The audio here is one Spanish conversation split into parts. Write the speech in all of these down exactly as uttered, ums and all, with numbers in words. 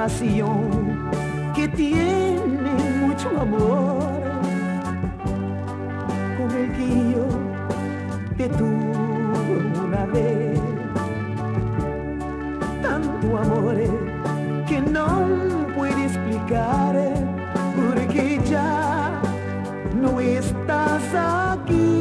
narración que tiene mucho amor, como el que yo te tuve una vez. Tanto amor que no puede explicar, porque ya no estás aquí.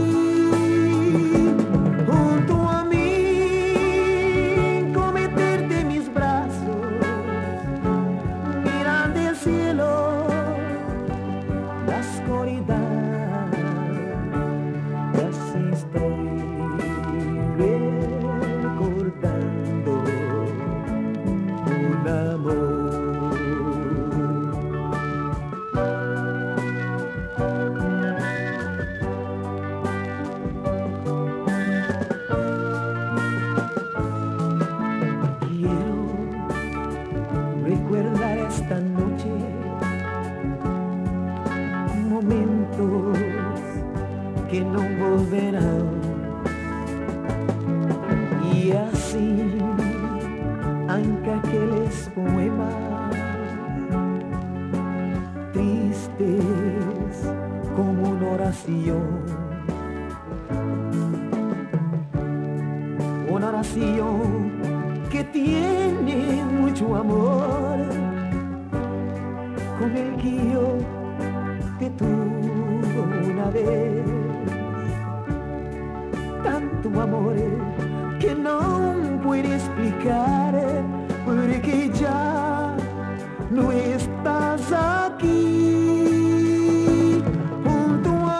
Recuerda esta noche momentos que no volverán, y así aunque aquellos poemas tristes como una oración, una oración que tiene mucho amor, con el que yo te tuve una vez. Tanto amor que no puede explicar, porque ya no estás aquí junto a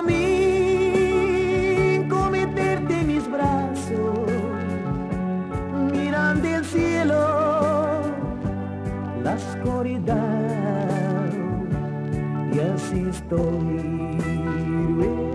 mí, con meterte en mis brazos, mirando el cielo, la oscuridad, y así estoy.